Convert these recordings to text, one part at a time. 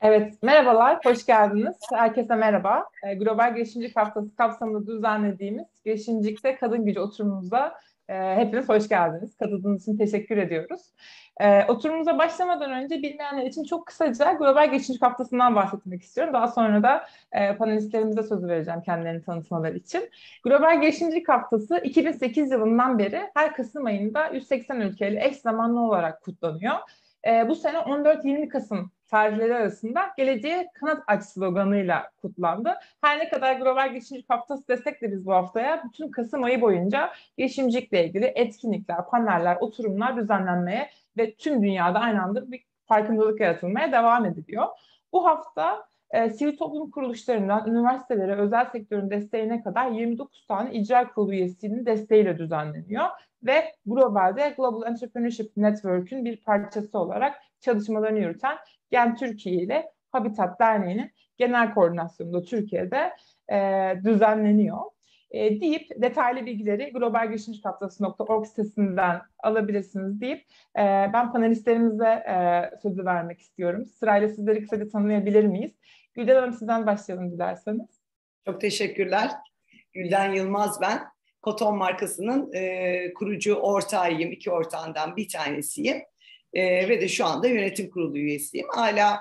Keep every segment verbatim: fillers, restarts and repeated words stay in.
Evet, merhabalar, hoş geldiniz. Herkese merhaba. E, Global Girişimcilik Haftası kapsamında düzenlediğimiz Girişimcilikte Kadın Gücü oturumumuza e, hepiniz hoş geldiniz. Katıldığınız için teşekkür ediyoruz. E, oturumumuza başlamadan önce bilmeyenler için çok kısaca Global Girişimcilik Haftası'ndan bahsetmek istiyorum. Daha sonra da e, panelistlerimize sözü vereceğim kendilerini tanıtmaları için. Global Girişimcilik Haftası iki bin sekiz yılından beri her Kasım ayında yüz seksen ülkeyle eş zamanlı olarak kutlanıyor. E, bu sene on dört yirmi Kasım tarihleri arasında geleceğe kanat aç sloganıyla kutlandı. Her ne kadar Global Girişimcilik Haftası desek de biz bu haftaya bütün Kasım ayı boyunca girişimcilikle ilgili etkinlikler, paneller, oturumlar düzenlenmeye ve tüm dünyada aynı anda bir farkındalık yaratılmaya devam ediliyor. Bu hafta e, sivil toplum kuruluşlarından üniversitelere, özel sektörün desteğine kadar yirmi dokuz tane icra kurulu üyesinin desteğiyle düzenleniyor ve globalde Global Entrepreneurship Network'ün bir parçası olarak çalışmalarını yürüten Gen Türkiye ile Habitat Derneği'nin genel koordinasyonunda Türkiye'de e, düzenleniyor. E, deyip detaylı bilgileri global girişimcilik haftası nokta org sitesinden alabilirsiniz deyip e, ben panelistlerimize e, sözü vermek istiyorum. Sırayla sizleri kısaca tanıyabilir miyiz? Gülden Hanım sizden başlayalım dilerseniz. Çok teşekkürler. Gülden Yılmaz ben. Koton markasının e, kurucu ortağıyım. İki ortağından bir tanesiyim. E, ve de şu anda yönetim kurulu üyesiyim. Hala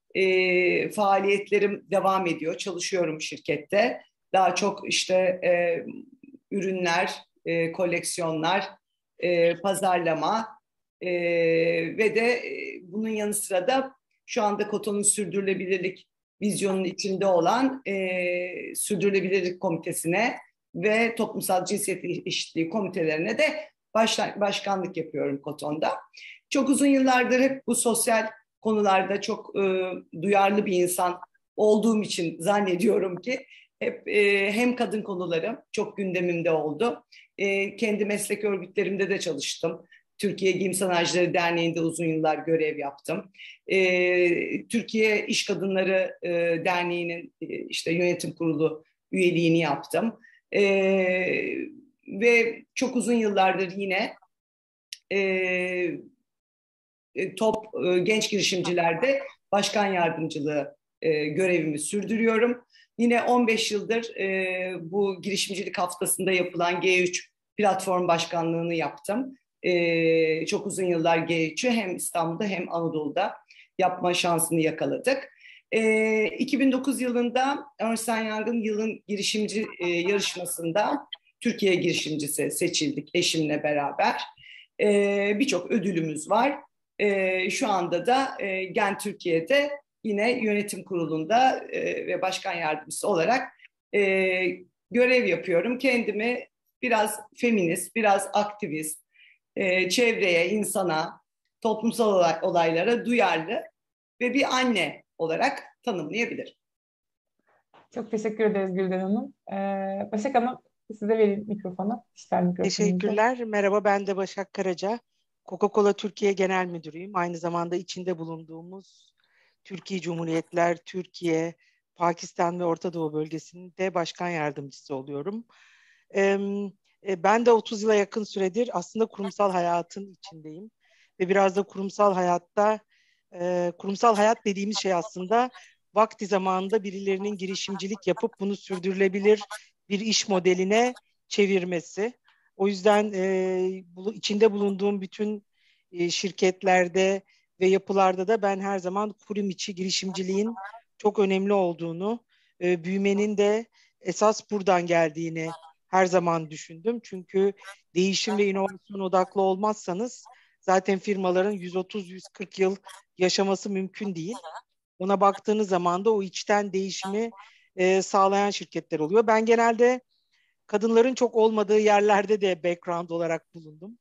e, faaliyetlerim devam ediyor. Çalışıyorum şirkette. Daha çok işte e, ürünler, e, koleksiyonlar, e, pazarlama e, ve de e, bunun yanı sıra da şu anda Koton'un sürdürülebilirlik vizyonun içinde olan e, Sürdürülebilirlik Komitesi'ne ve Toplumsal Cinsiyet Eşitliği Komitelerine de başla, başkanlık yapıyorum Koton'da. Çok uzun yıllardır hep bu sosyal konularda çok e, duyarlı bir insan olduğum için zannediyorum ki hep e, hem kadın konularım çok gündemimde oldu. E, kendi meslek örgütlerimde de çalıştım. Türkiye Giyim Sanayicileri Derneği'nde uzun yıllar görev yaptım. E, Türkiye İş Kadınları e, Derneği'nin e, işte yönetim kurulu üyeliğini yaptım. E, ve çok uzun yıllardır yine e, top e, genç girişimcilerde başkan yardımcılığı e, görevimi sürdürüyorum. Yine on beş yıldır e, bu girişimcilik haftasında yapılan G üç platform başkanlığını yaptım. E, çok uzun yıllar G üçü hem İstanbul'da hem Anadolu'da yapma şansını yakaladık. E, iki bin dokuz yılında Ernst Young'ın yılın girişimci e, yarışmasında Türkiye girişimcisi seçildik eşimle beraber. E, Birçok ödülümüz var. E, şu anda da e, Gen Türkiye'de yine yönetim kurulunda e, ve başkan yardımcısı olarak e, görev yapıyorum. Kendimi biraz feminist, biraz aktivist, e, çevreye, insana, toplumsal olay, olaylara duyarlı ve bir anne olarak tanımlayabilirim. Çok teşekkür ederiz Gülden Hanım. Ee, Başak Hanım size vereyim mikrofonu. İşler mikrofonunuzu. Teşekkürler. Merhaba, ben de Başak Karaca. Coca-Cola Türkiye Genel Müdürüyüm. Aynı zamanda içinde bulunduğumuz Türkiye Cumhuriyetler, Türkiye, Pakistan ve Orta Doğu bölgesinde başkan yardımcısı oluyorum. Ee, Ben de otuz yıla yakın süredir aslında kurumsal hayatın içindeyim. Ve biraz da kurumsal hayatta, e, kurumsal hayat dediğimiz şey aslında vakti zamanında birilerinin girişimcilik yapıp bunu sürdürülebilir bir iş modeline çevirmesi. O yüzden e, bu, içinde bulunduğum bütün e, şirketlerde ve yapılarda da ben her zaman kurum içi girişimciliğin çok önemli olduğunu, e, büyümenin de esas buradan geldiğini her zaman düşündüm. Çünkü değişim ve inovasyon odaklı olmazsanız zaten firmaların yüz otuz yüz kırk yıl yaşaması mümkün değil. Ona baktığınız zaman da o içten değişimi e, sağlayan şirketler oluyor. Ben genelde kadınların çok olmadığı yerlerde de background olarak bulundum.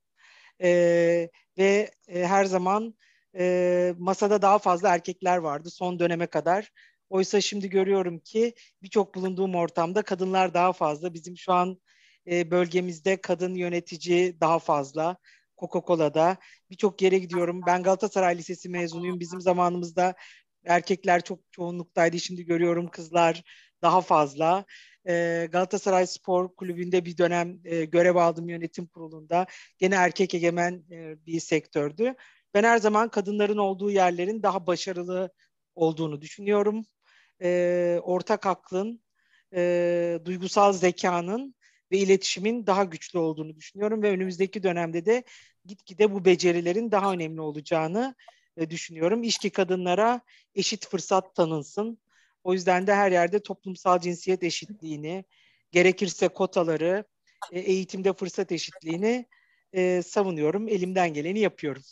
Ee, ve e, her zaman e, masada daha fazla erkekler vardı son döneme kadar. Oysa şimdi görüyorum ki birçok bulunduğum ortamda kadınlar daha fazla. Bizim şu an e, bölgemizde kadın yönetici daha fazla. Coca-Cola'da birçok yere gidiyorum. Ben Galatasaray Lisesi mezunuyum. Bizim zamanımızda erkekler çok çoğunluktaydı. Şimdi görüyorum kızlar daha fazla. E, Galatasaray Spor Kulübü'nde bir dönem e, görev aldım yönetim kurulunda. Gene erkek egemen e, bir sektördü. Ben her zaman kadınların olduğu yerlerin daha başarılı olduğunu düşünüyorum. E, ortak aklın, e, duygusal zekanın ve iletişimin daha güçlü olduğunu düşünüyorum ve önümüzdeki dönemde de gitgide bu becerilerin daha önemli olacağını e, düşünüyorum. İş ki kadınlara eşit fırsat tanınsın. O yüzden de her yerde toplumsal cinsiyet eşitliğini, gerekirse kotaları, e, eğitimde fırsat eşitliğini e, savunuyorum. Elimden geleni yapıyorum.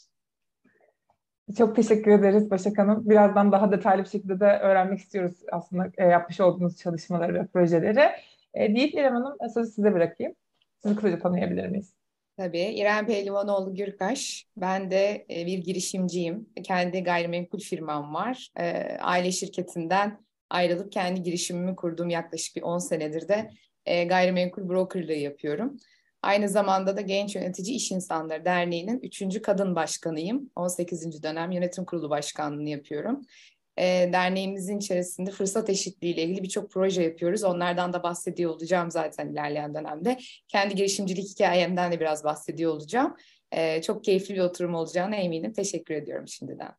Çok teşekkür ederiz Başak Hanım. Birazdan daha detaylı bir şekilde de öğrenmek istiyoruz aslında e, yapmış olduğunuz çalışmaları ve projeleri. E, deyip İrem Hanım, e, sözü size bırakayım. Sizi kısaca tanıyabilir miyiz? Tabii. İrem Pehlivanoğlu Gürkaş. Ben de e, bir girişimciyim. Kendi gayrimenkul firmam var. E, aile şirketinden ayrılıp kendi girişimimi kurduğum yaklaşık bir on senedir de e, gayrimenkul brokerlığı yapıyorum. Aynı zamanda da Genç Yönetici İş İnsanları Derneği'nin üçüncü kadın başkanıyım. on sekizinci dönem yönetim kurulu başkanlığını yapıyorum. E, derneğimizin içerisinde fırsat eşitliği ile ilgili birçok proje yapıyoruz. Onlardan da bahsediyor olacağım zaten ilerleyen dönemde. Kendi girişimcilik hikayemden de biraz bahsediyor olacağım. E, çok keyifli bir oturum olacağına eminim. Teşekkür ediyorum şimdiden.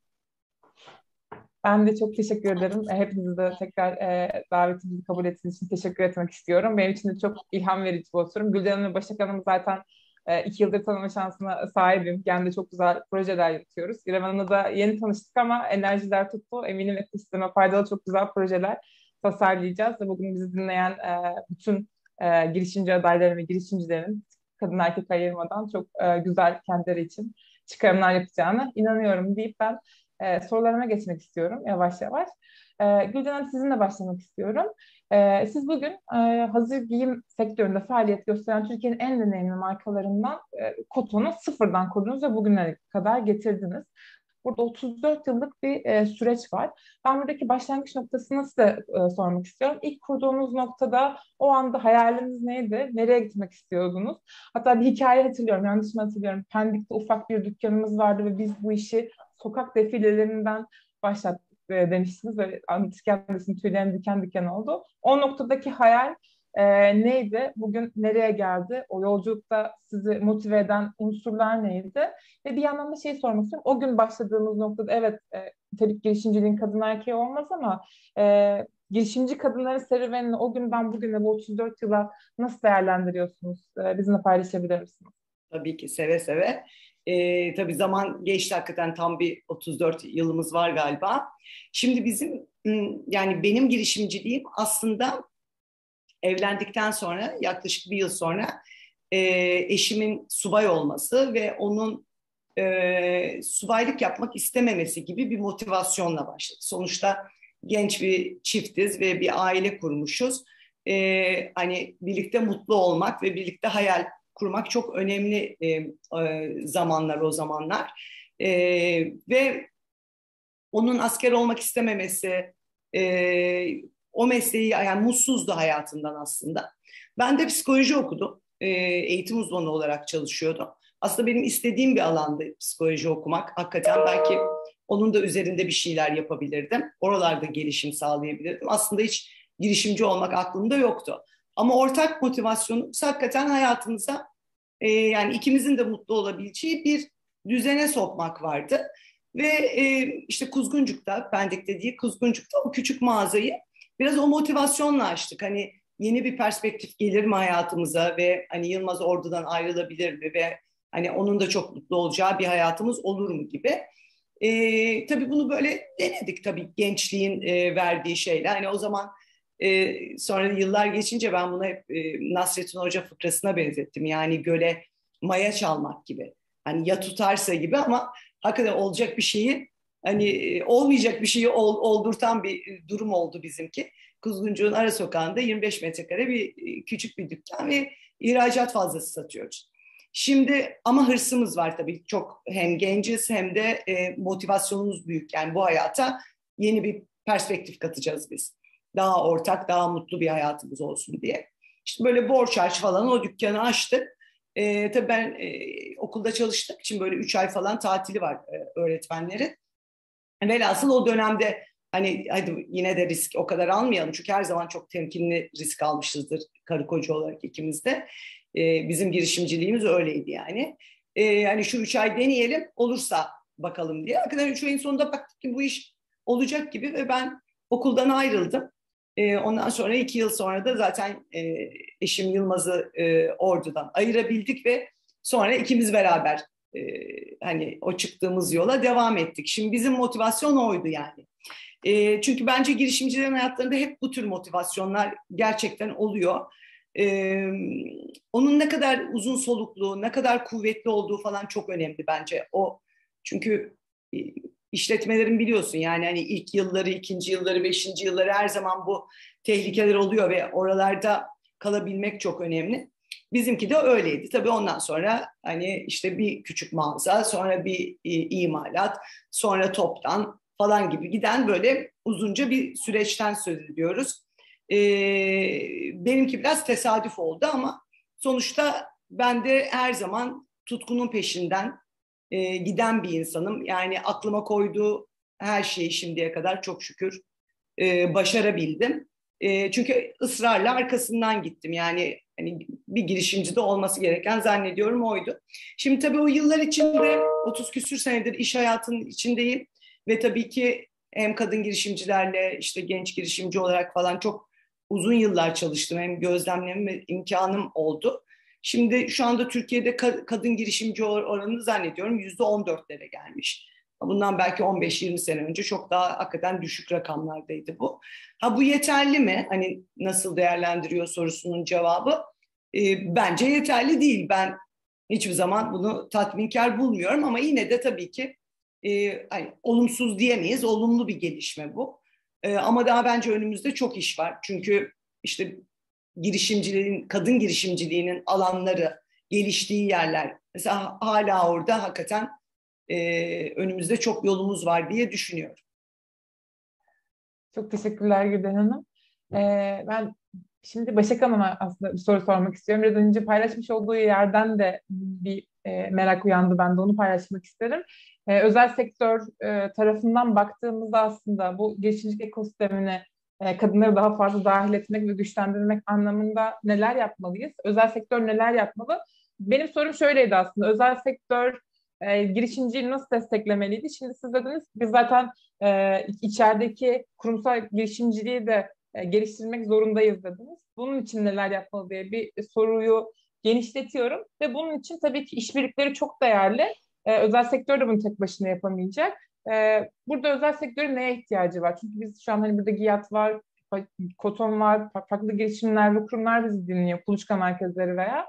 Ben de çok teşekkür ederim. E, Hepinize de tekrar e, davetimizi kabul ettiğiniz için teşekkür etmek istiyorum. Benim için de çok ilham verici bir oturum. Gülden Hanım ve Başak Hanım zaten e, iki yıldır tanıma şansına sahibim. Yani de çok güzel projeler yapıyoruz. İrem Hanım'la da yeni tanıştık ama enerjiler tuttu. Eminim ekosisteme faydalı çok güzel projeler tasarlayacağız. Ve bugün bizi dinleyen e, bütün e, girişimci adayların ve girişimcilerin kadın erkek ayırmadan çok e, güzel kendileri için çıkarımlar yapacağına inanıyorum deyip ben Ee, sorularıma geçmek istiyorum yavaş yavaş. Ee, Gülcan Hanım, sizinle başlamak istiyorum. Ee, siz bugün e, hazır giyim sektöründe faaliyet gösteren Türkiye'nin en deneyimli markalarından e, Koton'u sıfırdan kurdunuz ve bugüne kadar getirdiniz. Burada otuz dört yıllık bir e, süreç var. Ben buradaki başlangıç noktasını size e, sormak istiyorum. İlk kurduğunuz noktada o anda hayaliniz neydi? Nereye gitmek istiyordunuz? Hatta bir hikaye hatırlıyorum, yanlış mı hatırlıyorum? Pendik'te ufak bir dükkanımız vardı ve biz bu işi sokak defilelerinden başlattık e, demiştiniz ve anlatırken de şimdi tüylerim diken diken oldu. O noktadaki hayal e, neydi? Bugün nereye geldi? O yolculukta sizi motive eden unsurlar neydi? Ve bir yandan da şey sormak istiyorum. O gün başladığımız noktada evet e, tabii ki girişimciliğin kadın erkeği olmaz ama e, girişimci kadınların serüvenini o günden bugüne bu otuz dört yıla nasıl değerlendiriyorsunuz? E, bizimle paylaşabilir misiniz? Tabii ki seve seve. Ee, tabii zaman geçti, hakikaten tam bir otuz dört yılımız var galiba. Şimdi bizim yani benim girişimciliğim aslında evlendikten sonra yaklaşık bir yıl sonra e, eşimin subay olması ve onun e, subaylık yapmak istememesi gibi bir motivasyonla başladı. Sonuçta genç bir çiftiz ve bir aile kurmuşuz. E, hani birlikte mutlu olmak ve birlikte hayal kurmak çok önemli e, e, zamanlar o zamanlar. E, ve onun asker olmak istememesi, e, o mesleği, yani mutsuzdu hayatından aslında. Ben de psikoloji okudum. E, eğitim uzmanı olarak çalışıyordum. Aslında benim istediğim bir alandı psikoloji okumak. Hakikaten belki onun da üzerinde bir şeyler yapabilirdim. Oralarda gelişim sağlayabilirdim. Aslında hiç girişimci olmak aklımda yoktu. Ama ortak motivasyonumuz hakikaten hayatımıza e, yani ikimizin de mutlu olabileceği bir düzene sokmak vardı. Ve e, işte Kuzguncuk'ta, Pendik dediği Kuzguncuk'ta o küçük mağazayı biraz o motivasyonla açtık. Hani yeni bir perspektif gelir mi hayatımıza ve hani Yılmaz Ordu'dan ayrılabilir mi ve hani onun da çok mutlu olacağı bir hayatımız olur mu gibi. E, tabii bunu böyle denedik, tabii gençliğin e, verdiği şeyle. Hani o zaman e, sonra yıllar geçince ben bunu hep e, Nasrettin Hoca fıkrasına benzettim. Yani göle maya çalmak gibi. Hani ya tutarsa gibi ama hakikaten olacak bir şeyi hani olmayacak bir şeyi ol, oldurtan bir durum oldu bizimki. Kuzguncuğun ara sokağında yirmi beş metrekare bir küçük bir dükkan ve ihracat fazlası satıyoruz. Şimdi ama hırsımız var tabii, çok hem genciz hem de e, motivasyonumuz büyük. Yani bu hayata yeni bir perspektif katacağız biz. Daha ortak, daha mutlu bir hayatımız olsun diye. İşte böyle borç harç falan o dükkanı açtık. E, tabii ben e, okulda çalıştığım için böyle üç ay falan tatili var e, öğretmenlerin. Velhasıl o dönemde hani hadi yine de risk o kadar almayalım. Çünkü her zaman çok temkinli risk almışızdır karı koca olarak ikimiz de. E, bizim girişimciliğimiz öyleydi yani. E, hani şu üç ay deneyelim, olursa bakalım diye. Hakikaten üç ayın sonunda baktık ki bu iş olacak gibi ve ben okuldan ayrıldım. E, ondan sonra iki yıl sonra da zaten e, eşim Yılmaz'ı e, ordudan ayırabildik ve sonra ikimiz beraber e, hani o çıktığımız yola devam ettik. Şimdi bizim motivasyon oydu yani. E, çünkü bence girişimcilerin hayatlarında hep bu tür motivasyonlar gerçekten oluyor. Ee, onun ne kadar uzun soluklu, ne kadar kuvvetli olduğu falan çok önemli bence. O çünkü e, işletmelerin biliyorsun yani hani ilk yılları, ikinci yılları, beşinci yılları her zaman bu tehlikeler oluyor ve oralarda kalabilmek çok önemli. Bizimki de öyleydi. Tabii ondan sonra hani işte bir küçük mağaza, sonra bir e, imalat, sonra toptan falan gibi giden böyle uzunca bir süreçten söz ediyoruz. Ee, benimki biraz tesadüf oldu ama sonuçta ben de her zaman tutkunun peşinden e, giden bir insanım. Yani aklıma koyduğu her şeyi şimdiye kadar çok şükür e, başarabildim. E, çünkü ısrarla arkasından gittim. Yani hani bir girişimcide olması gereken zannediyorum oydu. Şimdi tabii o yıllar içinde otuz küsür senedir iş hayatının içindeyim ve tabii ki hem kadın girişimcilerle işte genç girişimci olarak falan çok uzun yıllar çalıştım. Hem gözlemleme imkanım oldu. Şimdi şu anda Türkiye'de kadın girişimci oranını zannediyorum yüzde on dörtlere gelmiş. Bundan belki on beş yirmi sene önce çok daha hakikaten düşük rakamlardaydı bu. Ha bu yeterli mi? Hani nasıl değerlendiriyor sorusunun cevabı. E, bence yeterli değil. Ben hiçbir zaman bunu tatminkar bulmuyorum ama yine de tabii ki e, hani, olumsuz diyemeyiz. Olumlu bir gelişme bu. E, ama daha bence önümüzde çok iş var. Çünkü işte girişimciliğin, kadın girişimciliğinin alanları, geliştiği yerler. Mesela hala orada hakikaten e, önümüzde çok yolumuz var diye düşünüyorum. Çok teşekkürler Gülden Hanım. Ee, ben şimdi Başak Hanım'a aslında bir soru sormak istiyorum. Biraz önce paylaşmış olduğu yerden de bir e, merak uyandı. Ben de onu paylaşmak isterim. Ee, özel sektör e, tarafından baktığımızda aslında bu girişimcilik ekosistemine e, kadınları daha fazla dahil etmek ve güçlendirmek anlamında neler yapmalıyız? Özel sektör neler yapmalı? Benim sorum şöyleydi aslında. Özel sektör e, girişimciliği nasıl desteklemeliydi? Şimdi siz dediniz ki biz zaten e, içerideki kurumsal girişimciliği de e, geliştirmek zorundayız dediniz. Bunun için neler yapmalı diye bir soruyu genişletiyorum ve bunun için tabii ki işbirlikleri çok değerli. E, özel sektör de bunu tek başına yapamayacak. E, burada özel sektörün neye ihtiyacı var? Çünkü biz şu an hani burada GİAD var, Koton var, farklı girişimler ve kurumlar bizi dinliyor, kuluçka merkezleri veya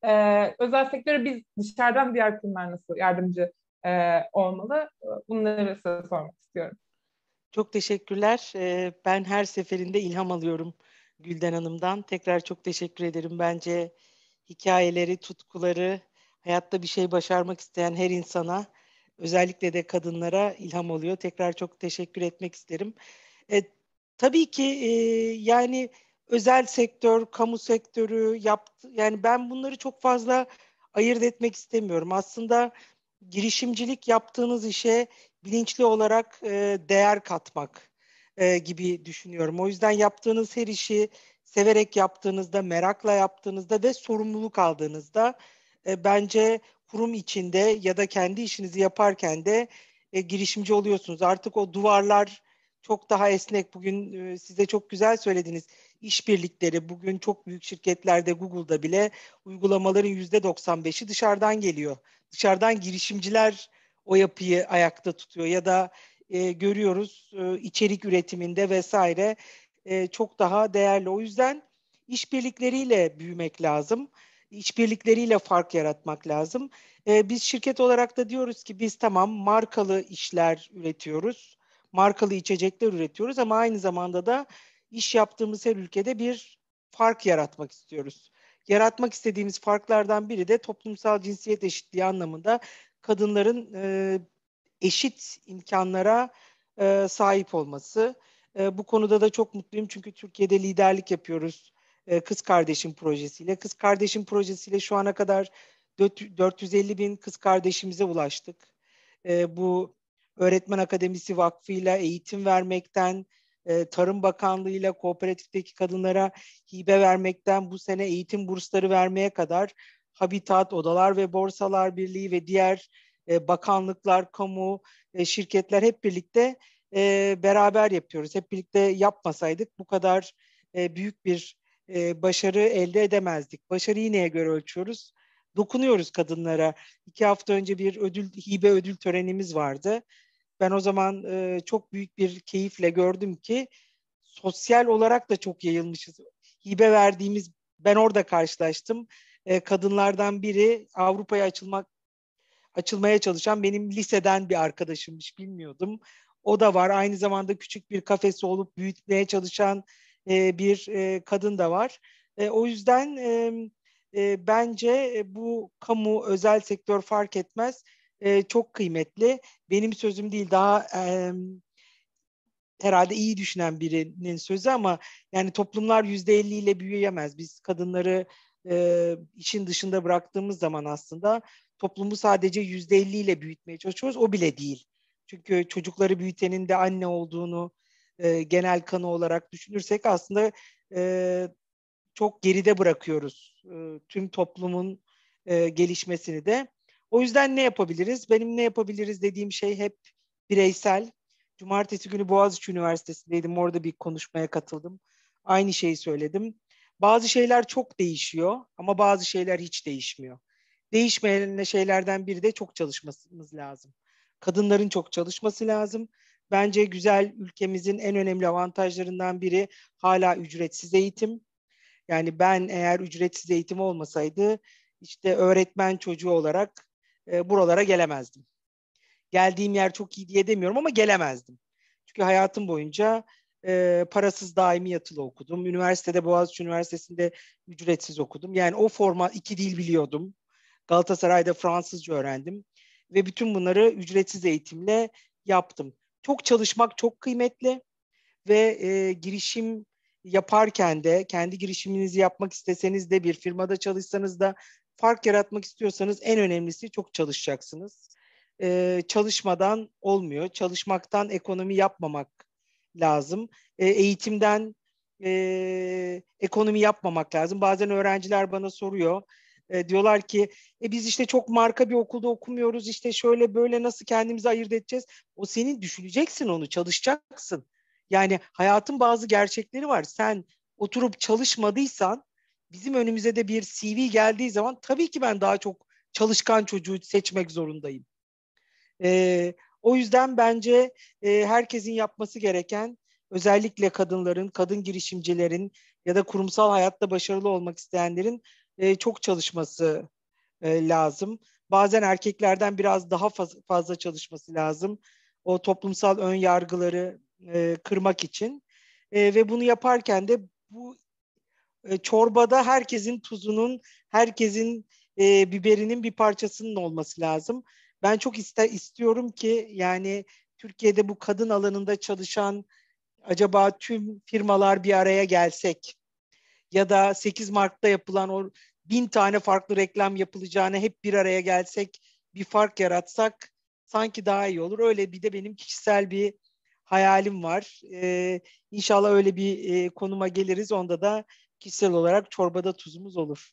e, özel sektöre biz dışarıdan diğer kurumlar nasıl yardımcı e, olmalı? Bunları size sormak istiyorum. Çok teşekkürler. Ee, ben her seferinde ilham alıyorum Gülden Hanım'dan. Tekrar çok teşekkür ederim. Bence hikayeleri, tutkuları, hayatta bir şey başarmak isteyen her insana, özellikle de kadınlara ilham oluyor. Tekrar çok teşekkür etmek isterim. E, tabii ki e, yani özel sektör, kamu sektörü yaptı. Yani ben bunları çok fazla ayırt etmek istemiyorum. Aslında girişimcilik yaptığınız işe bilinçli olarak e, değer katmak e, gibi düşünüyorum. O yüzden yaptığınız her işi severek yaptığınızda, merakla yaptığınızda ve sorumluluk aldığınızda e, bence kurum içinde ya da kendi işinizi yaparken de e, girişimci oluyorsunuz. Artık o duvarlar çok daha esnek. Bugün e, size çok güzel söylediniz. İşbirlikleri bugün çok büyük şirketlerde, Google'da bile uygulamaların yüzde doksan beşi dışarıdan geliyor. Dışarıdan girişimciler o yapıyı ayakta tutuyor ya da e, görüyoruz e, içerik üretiminde vesaire e, çok daha değerli. O yüzden işbirlikleriyle büyümek lazım. İşbirlikleriyle fark yaratmak lazım. E, biz şirket olarak da diyoruz ki biz tamam markalı işler üretiyoruz. Markalı içecekler üretiyoruz ama aynı zamanda da iş yaptığımız her ülkede bir fark yaratmak istiyoruz. Yaratmak istediğimiz farklardan biri de toplumsal cinsiyet eşitliği anlamında kadınların e, eşit imkanlara e, sahip olması. E, bu konuda da çok mutluyum çünkü Türkiye'de liderlik yapıyoruz e, Kız Kardeşim projesiyle. Kız Kardeşim projesiyle şu ana kadar dört yüz elli bin kız kardeşimize ulaştık. E, bu Öğretmen Akademisi Vakfı'yla eğitim vermekten, e, Tarım Bakanlığı'yla kooperatifteki kadınlara hibe vermekten bu sene eğitim bursları vermeye kadar Habitat, Odalar ve Borsalar Birliği ve diğer e, bakanlıklar, kamu e, şirketler hep birlikte e, beraber yapıyoruz. Hep birlikte yapmasaydık bu kadar e, büyük bir e, başarı elde edemezdik. Başarıyı neye göre ölçüyoruz? Dokunuyoruz kadınlara. İki hafta önce bir ödül, hibe ödül törenimiz vardı. Ben o zaman e, çok büyük bir keyifle gördüm ki sosyal olarak da çok yayılmışız. Hibe verdiğimiz, ben orada karşılaştım. E, kadınlardan biri Avrupa'ya açılmak açılmaya çalışan benim liseden bir arkadaşımmış, bilmiyordum. O da var. Aynı zamanda küçük bir kafesi olup büyütmeye çalışan e, bir e, kadın da var. E, o yüzden e, e, bence bu kamu, özel sektör fark etmez. E, çok kıymetli. Benim sözüm değil, daha e, herhalde iyi düşünen birinin sözü, ama yani toplumlar yüzde elli ile büyüyemez. Biz kadınları e, işin dışında bıraktığımız zaman aslında toplumu sadece yüzde elli ile büyütmeye çalışıyoruz. O bile değil. Çünkü çocukları büyütenin de anne olduğunu e, genel kanı olarak düşünürsek aslında e, çok geride bırakıyoruz e, tüm toplumun e, gelişmesini de. O yüzden ne yapabiliriz? Benim ne yapabiliriz dediğim şey hep bireysel. Cumartesi günü Boğaziçi Üniversitesi'ndeydim. Orada bir konuşmaya katıldım. Aynı şeyi söyledim. Bazı şeyler çok değişiyor ama bazı şeyler hiç değişmiyor. Değişmeyen şeylerden biri de çok çalışmamız lazım. Kadınların çok çalışması lazım. Bence güzel ülkemizin en önemli avantajlarından biri hala ücretsiz eğitim. Yani ben eğer ücretsiz eğitim olmasaydı işte öğretmen çocuğu olarak e, buralara gelemezdim. Geldiğim yer çok iyi diye demiyorum ama gelemezdim. Çünkü hayatım boyunca e, parasız daimi yatılı okudum. Üniversitede, Boğaziçi Üniversitesi'nde ücretsiz okudum. Yani o forma iki dil biliyordum. Galatasaray'da Fransızca öğrendim. Ve bütün bunları ücretsiz eğitimle yaptım. Çok çalışmak çok kıymetli ve e, girişim yaparken de, kendi girişiminizi yapmak isteseniz de, bir firmada çalışsanız da, fark yaratmak istiyorsanız en önemlisi çok çalışacaksınız. Ee, çalışmadan olmuyor. Çalışmaktan ekonomi yapmamak lazım. Ee, eğitimden e, ekonomi yapmamak lazım. Bazen öğrenciler bana soruyor. E, diyorlar ki e, biz işte çok marka bir okulda okumuyoruz. İşte şöyle böyle nasıl kendimizi ayırt edeceğiz? O senin, düşüneceksin onu, çalışacaksın. Yani hayatın bazı gerçekleri var. Sen oturup çalışmadıysan, bizim önümüze de bir C V geldiği zaman tabii ki ben daha çok çalışkan çocuğu seçmek zorundayım. Ee, o yüzden bence e, herkesin yapması gereken, özellikle kadınların, kadın girişimcilerin ya da kurumsal hayatta başarılı olmak isteyenlerin e, çok çalışması e, lazım. Bazen erkeklerden biraz daha faz- fazla çalışması lazım. O toplumsal ön yargıları e, kırmak için. E, ve bunu yaparken de bu e, çorbada herkesin tuzunun, herkesin e, biberinin bir parçasının olması lazım. Ben çok iste, istiyorum ki yani Türkiye'de bu kadın alanında çalışan acaba tüm firmalar bir araya gelsek ya da sekiz Mart'ta yapılan o bin tane farklı reklam yapılacağına hep bir araya gelsek, bir fark yaratsak sanki daha iyi olur. Öyle bir de benim kişisel bir hayalim var. Ee, İnşallah öyle bir e, konuma geliriz. Onda da kişisel olarak çorbada tuzumuz olur.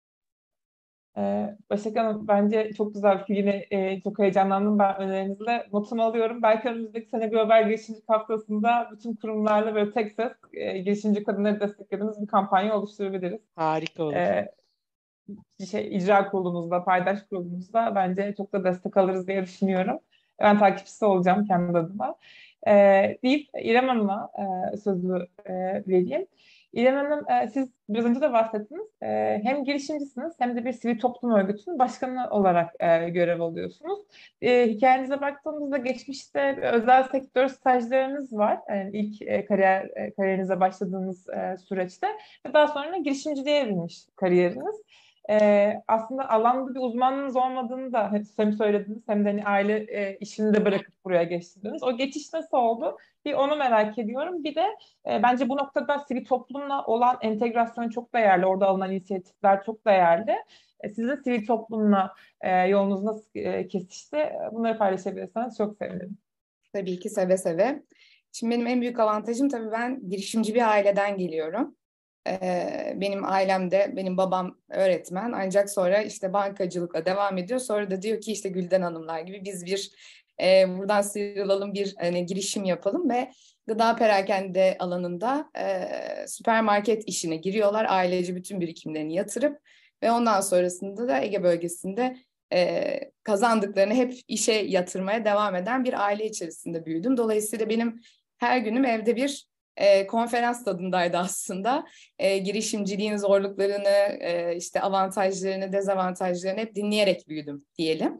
Ee, Başak Hanım, bence çok güzel bir fikir. Yine e, çok heyecanlandım ben önerinizle. Notumu alıyorum. Belki önümüzdeki sene Global Girişimcilik Haftası'nda bütün kurumlarla böyle tek ses e, girişimci kadınları desteklediğimiz bir kampanya oluşturabiliriz. Harika olur. Ee, şey, icra kurulumuzda, paydaş kurulumuzda bence çok da destek alırız diye düşünüyorum. Ben takipçisi olacağım kendi adıma. Ee, deyip İrem Hanım'a e, sözü e, vereyim. İrem Hanım, e, siz biraz önce de bahsettiniz. E, hem girişimcisiniz hem de bir sivil toplum örgütünün başkanı olarak e, görev alıyorsunuz. E, hikayenize baktığımızda geçmişte özel sektör stajlarınız var. Yani ilk e, kariyer e, kariyerinize başladığınız e, süreçte ve daha sonra girişimciliğe evrilmiş kariyeriniz. Ee, aslında alanda bir uzmanlığınız olmadığını da hem söylediniz hem de hani aile e, işini de bırakıp buraya geçtiniz. O geçiş nasıl oldu? Bir onu merak ediyorum. Bir de e, bence bu noktada sivil toplumla olan entegrasyon çok değerli. Orada alınan inisiyatifler çok değerli. E, sizin sivil toplumla e, yolunuz nasıl e, kesişti? Bunları paylaşabilirseniz çok sevinirim. Tabii ki seve seve. Şimdi benim en büyük avantajım, tabii ben girişimci bir aileden geliyorum. Ee, benim ailemde, benim babam öğretmen, ancak sonra işte bankacılıkla devam ediyor. Sonra da diyor ki işte Gülden Hanımlar gibi biz bir e, buradan sıyrılalım, bir hani, girişim yapalım ve gıda perakende alanında e, süpermarket işine giriyorlar. Ailece bütün birikimlerini yatırıp ve ondan sonrasında da Ege bölgesinde e, kazandıklarını hep işe yatırmaya devam eden bir aile içerisinde büyüdüm. Dolayısıyla benim her günüm evde bir e, konferans tadındaydı aslında. E, girişimciliğin zorluklarını, e, işte avantajlarını, dezavantajlarını hep dinleyerek büyüdüm diyelim.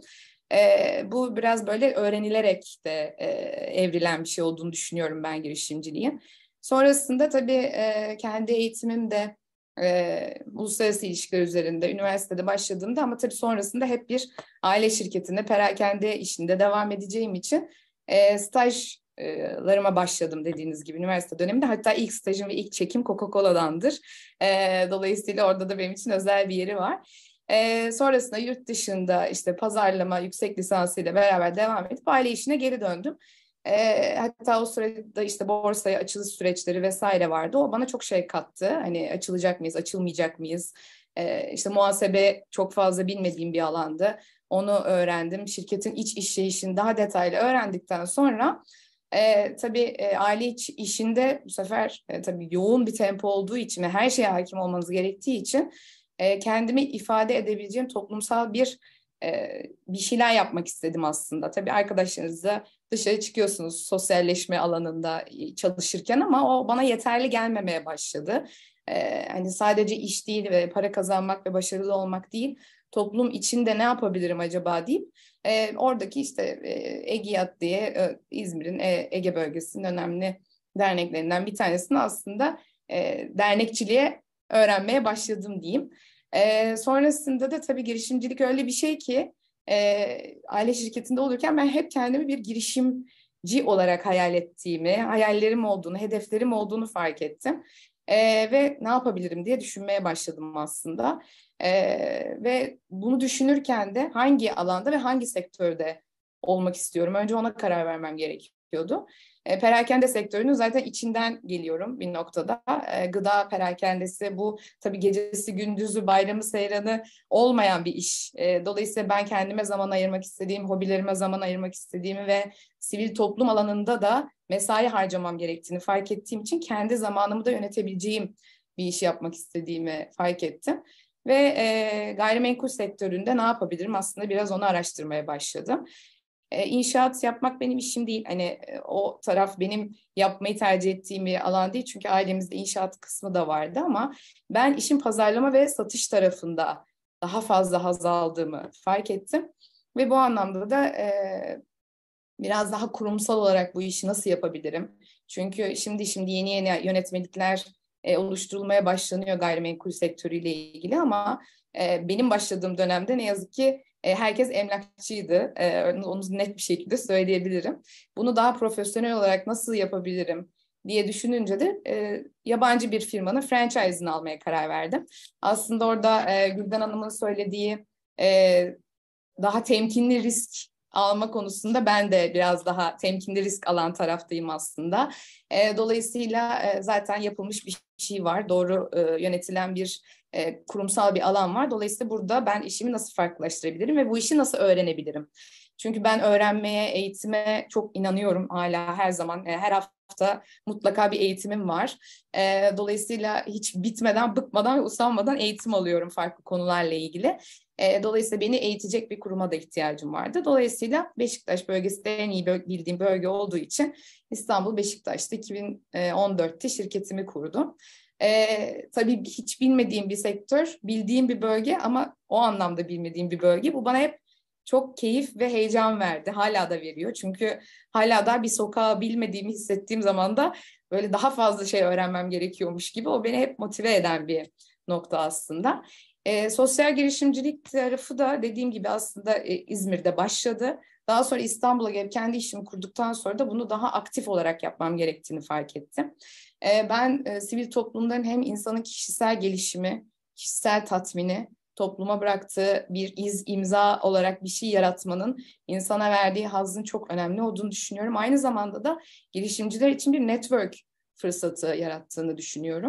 E, bu biraz böyle öğrenilerek de e, evrilen bir şey olduğunu düşünüyorum ben girişimciliğin. Sonrasında tabii e, kendi eğitimim de e, uluslararası ilişkiler üzerinde üniversitede başladığımda, ama tabii sonrasında hep bir aile şirketinde, perakende işinde devam edeceğim için e, stajlarıma başladım dediğiniz gibi üniversite döneminde. Hatta ilk stajım ve ilk çekim Coca-Cola'dandır. E, dolayısıyla orada da benim için özel bir yeri var. Ee, sonrasında yurt dışında işte pazarlama yüksek lisansıyla beraber devam edip aile işine geri döndüm. Ee, hatta o sırada işte borsaya açılış süreçleri vesaire vardı. O bana çok şey kattı. Hani açılacak mıyız, açılmayacak mıyız? Ee, işte muhasebe çok fazla bilmediğim bir alandı. Onu öğrendim. Şirketin iç işleyişini daha detaylı öğrendikten sonra e, tabii e, aile iç işinde bu sefer e, tabii yoğun bir tempo olduğu için ve her şeye hakim olmanız gerektiği için E, kendimi ifade edebileceğim toplumsal bir e, bir şeyler yapmak istedim aslında. Tabii arkadaşlarınızla dışarı çıkıyorsunuz sosyalleşme alanında çalışırken, ama o bana yeterli gelmemeye başladı. E, hani sadece iş değil ve para kazanmak ve başarılı olmak değil, toplum içinde ne yapabilirim acaba deyip e, oradaki işte e, EGİAD diye e, İzmir'in e, Ege bölgesinin önemli derneklerinden bir tanesini aslında e, dernekçiliğe öğrenmeye başladım diyeyim. Ee, sonrasında da tabii girişimcilik öyle bir şey ki e, aile şirketinde olurken ben hep kendimi bir girişimci olarak hayal ettiğimi, hayallerim olduğunu, hedeflerim olduğunu fark ettim. Ee, ve ne yapabilirim diye düşünmeye başladım aslında. Ee, ve bunu düşünürken de hangi alanda ve hangi sektörde olmak istiyorum? Önce ona karar vermem gerekiyordu. E, perakende sektörünün zaten içinden geliyorum bir noktada. E, gıda perakendesi bu tabii gecesi, gündüzü, bayramı, seyranı olmayan bir iş. E, dolayısıyla ben kendime zaman ayırmak istediğim, hobilerime zaman ayırmak istediğimi ve sivil toplum alanında da mesai harcamam gerektiğini fark ettiğim için kendi zamanımı da yönetebileceğim bir iş yapmak istediğimi fark ettim. Ve e, gayrimenkul sektöründe ne yapabilirim? Aslında biraz onu araştırmaya başladım. E, inşaat yapmak benim işim değil. Hani e, o taraf benim yapmayı tercih ettiğim bir alan değil. Çünkü ailemizde inşaat kısmı da vardı, ama ben işin pazarlama ve satış tarafında daha fazla haz aldığımı fark ettim. Ve bu anlamda da e, biraz daha kurumsal olarak bu işi nasıl yapabilirim? Çünkü şimdi şimdi yeni yeni yönetmelikler e, oluşturulmaya başlanıyor gayrimenkul sektörüyle ilgili, ama e, benim başladığım dönemde ne yazık ki e, herkes emlakçıydı. E, onu net bir şekilde söyleyebilirim. Bunu daha profesyonel olarak nasıl yapabilirim diye düşününce de e, yabancı bir firmanın franchise'ını almaya karar verdim. Aslında orada e, Gülden Hanım'ın söylediği e, daha temkinli risk alma konusunda ben de biraz daha temkinli risk alan taraftayım aslında. E, dolayısıyla e, zaten yapılmış bir şey var. Doğru e, yönetilen bir e, kurumsal bir alan var. Dolayısıyla burada ben işimi nasıl farklılaştırabilirim ve bu işi nasıl öğrenebilirim? Çünkü ben öğrenmeye, eğitime çok inanıyorum hala, her zaman. E, her hafta mutlaka bir eğitimim var. E, dolayısıyla hiç bitmeden, bıkmadan ve usanmadan eğitim alıyorum farklı konularla ilgili. E, dolayısıyla beni eğitecek bir kuruma da ihtiyacım vardı. Dolayısıyla Beşiktaş bölgesi de en iyi böl- bildiğim bölge olduğu için İstanbul Beşiktaş'ta iki bin on dörtte şirketimi kurdum. E, tabii hiç bilmediğim bir sektör, bildiğim bir bölge ama o anlamda bilmediğim bir bölge. Bu bana hep çok keyif ve heyecan verdi. Hala da veriyor. Çünkü hala da bir sokağı bilmediğimi hissettiğim zaman da böyle daha fazla şey öğrenmem gerekiyormuş gibi. O beni hep motive eden bir nokta aslında. E, sosyal girişimcilik tarafı da dediğim gibi aslında e, İzmir'de başladı. Daha sonra İstanbul'a gelip kendi işimi kurduktan sonra da bunu daha aktif olarak yapmam gerektiğini fark ettim. E, ben e, sivil toplumların hem insanın kişisel gelişimi, kişisel tatmini, topluma bıraktığı bir iz, imza olarak bir şey yaratmanın insana verdiği hazzın çok önemli olduğunu düşünüyorum. Aynı zamanda da girişimciler için bir network fırsatı yarattığını düşünüyorum.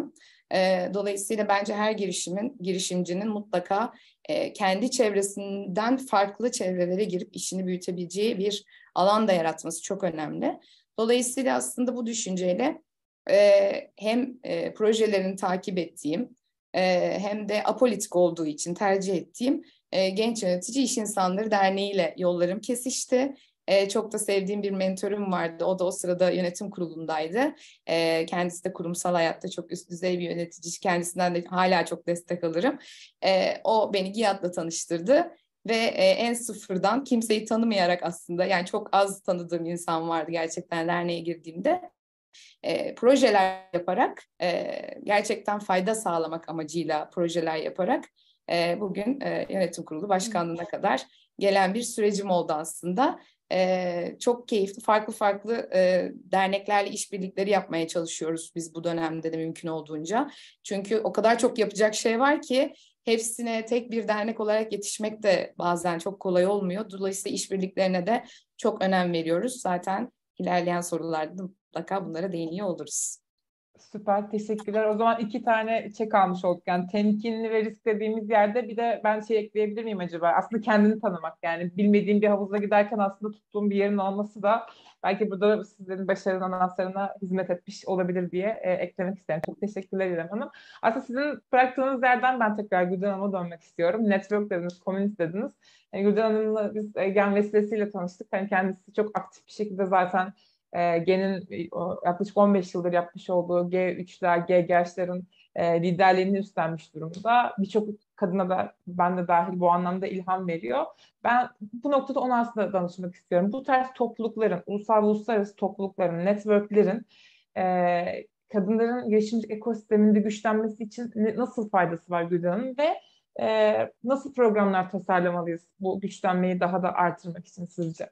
E, dolayısıyla bence her girişimin, girişimcinin mutlaka e, kendi çevresinden farklı çevrelere girip işini büyütebileceği bir alan da yaratması çok önemli. Dolayısıyla aslında bu düşünceyle e, hem e, projelerini takip ettiğim e, hem de apolitik olduğu için tercih ettiğim e, Genç Yönetici İş İnsanları Derneği ile yollarım kesişti. E, çok da sevdiğim bir mentorum vardı. O da o sırada yönetim kurulundaydı. E, kendisi de kurumsal hayatta çok üst düzey bir yönetici. Kendisinden de hala çok destek alırım. E, o beni GİAD'la tanıştırdı. Ve e, en sıfırdan kimseyi tanımayarak aslında, yani çok az tanıdığım insan vardı gerçekten derneğe girdiğimde. E, projeler yaparak, e, gerçekten fayda sağlamak amacıyla projeler yaparak e, bugün e, yönetim kurulu başkanlığına kadar gelen bir sürecim oldu aslında. E, çok keyifli, farklı farklı e, derneklerle işbirlikleri yapmaya çalışıyoruz biz bu dönemde de mümkün olduğunca. Çünkü o kadar çok yapacak şey var ki hepsine tek bir dernek olarak yetişmek de bazen çok kolay olmuyor. Dolayısıyla işbirliklerine de çok önem veriyoruz. Zaten ilerleyen sorularda mutlaka bunlara değiniyor oluruz. Süper, teşekkürler. O zaman iki tane çek almış olduk. Yani temkinli ve risk dediğimiz yerde bir de ben şey ekleyebilir miyim acaba? Aslında kendini tanımak, yani bilmediğim bir havuza giderken aslında tuttuğum bir yerin olması da belki burada sizlerin başarının anahtarına hizmet etmiş olabilir diye e, eklemek isterim. Çok teşekkürler İrem Hanım. Aslında sizin bıraktığınız yerden ben tekrar Gülden Hanım'a dönmek istiyorum. Network dediniz, community dediniz. Yani Gülden Hanım'la biz e, Gen vesilesiyle tanıştık. Yani kendisi çok aktif bir şekilde zaten E, Gen'in yaklaşık on beş yıldır yapmış olduğu G üçler, G gençlerin e, liderliğini üstlenmiş durumda. Birçok kadına da, ben de dahil, bu anlamda ilham veriyor. Ben bu noktada ona aslında danışmak istiyorum. Bu tarz toplulukların, ulusal ve uluslararası toplulukların, networklerin e, kadınların girişimcilik ekosisteminde güçlenmesi için nasıl faydası var Gülden Hanım ve e, nasıl programlar tasarlamalıyız bu güçlenmeyi daha da artırmak için sizce?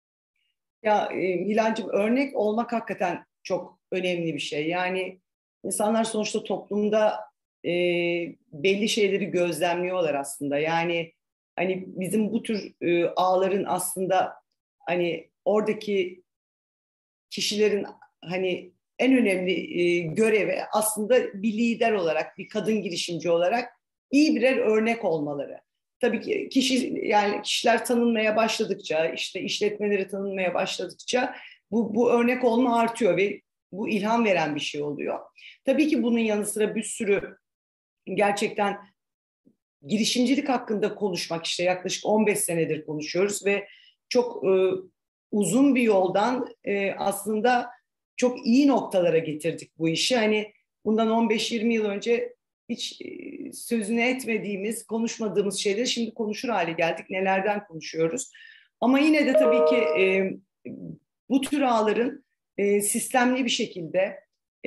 Ya e, Hilal'cığım, örnek olmak hakikaten çok önemli bir şey. Yani insanlar sonuçta toplumda e, belli şeyleri gözlemliyorlar aslında. Yani hani bizim bu tür e, ağların aslında hani oradaki kişilerin hani en önemli e, görevi aslında bir lider olarak, bir kadın girişimci olarak iyi birer örnek olmaları. Tabii ki kişi, yani kişiler tanınmaya başladıkça, işte işletmeleri tanınmaya başladıkça bu, bu örnek olma artıyor ve bu ilham veren bir şey oluyor. Tabii ki bunun yanı sıra bir sürü gerçekten girişimcilik hakkında konuşmak, işte yaklaşık on beş senedir konuşuyoruz ve çok e, uzun bir yoldan e, aslında çok iyi noktalara getirdik bu işi. Hani bundan on beş yirmi yıl önce hiç sözünü etmediğimiz, konuşmadığımız şeyleri şimdi konuşur hale geldik. Nelerden konuşuyoruz? Ama yine de tabii ki e, bu tür ağların e, sistemli bir şekilde